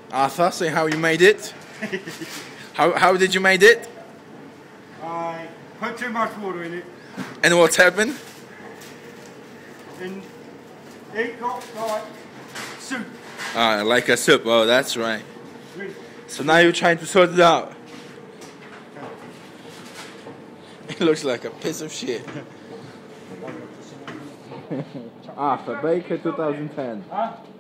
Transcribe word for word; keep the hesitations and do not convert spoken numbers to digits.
Arthur, say how you made it. how how did you made it? I put too much water in it. And what's happened? And it got like soup. Ah, like a soup. Oh, that's right. Really? So now you're trying to sort it out. It looks like a piece of shit. Arthur Baker twenty ten. Huh?